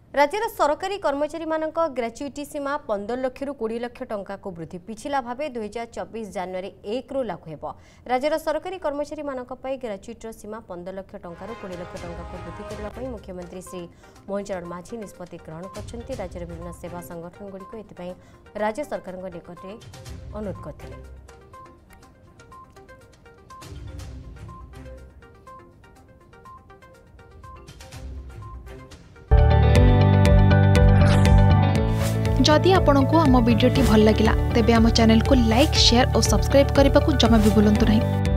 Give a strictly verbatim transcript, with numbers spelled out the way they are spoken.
राज्यर सरकारी कर्मचारी मानक ग्रेच्युटी सीमा पंदर लाख रु बीस लाख टंका को वृद्धि पिछला भाव दुई हजार चौबीस जनवरी एक रु लागू हेब। राज्यर सरकारी कर्मचारी मानक ग्रेच्युटीर सीमा पंदर लाख टंका रु बीस लाख टंका को वृद्धि करने मुख्यमंत्री श्री मोहन चरण माझी निष्पत्ति ग्रहण कर राज्यर विभिन्न सेवा संगठन गुड़िक एथपाई राज्य सरकार निकट अनुरोध करते। जदि आपंक आम भिडी भल लगा तेब आम चैनल को लाइक शेयर और सब्सक्राइब करने को जमा भी भूलु नहीं।